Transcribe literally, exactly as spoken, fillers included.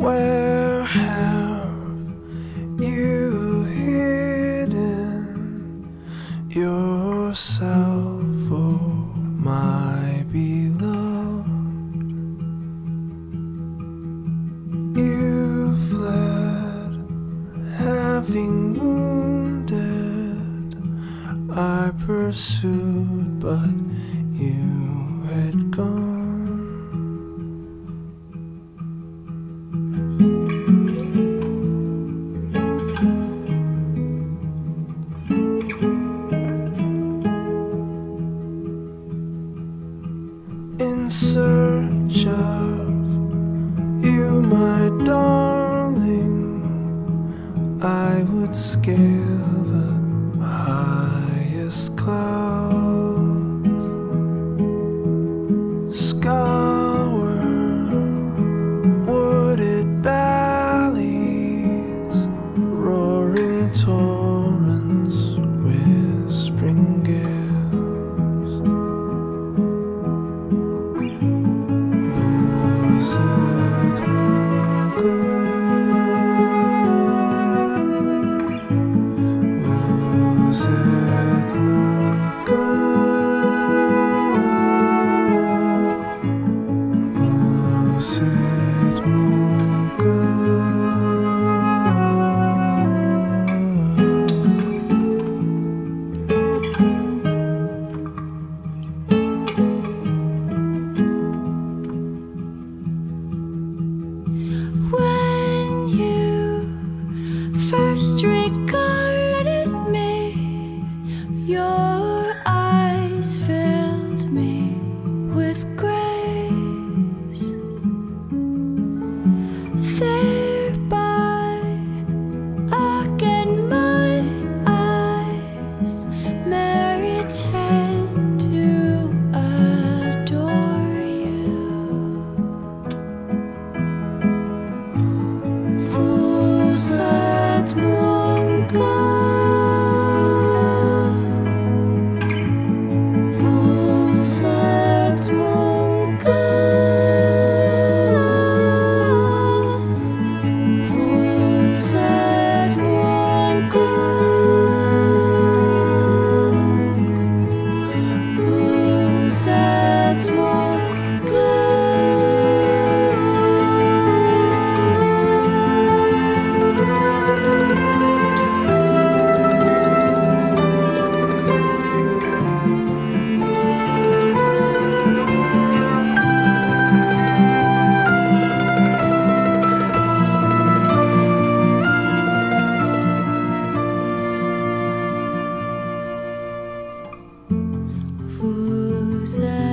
Where have you hidden yourself, oh my beloved? You fled, having wounded. I pursued, but you had gone. In search of you, my darling, I would scale the highest clouds, scour wooded valleys, roaring torrents, whispering gales. When you first regarded me, your eyes filled me with grace. Thereby again my eyes merited to adore you. Vous êtes mon cœur, vous êtes mon cœur, vous êtes mon cœur, vous êtes mon Vous êtes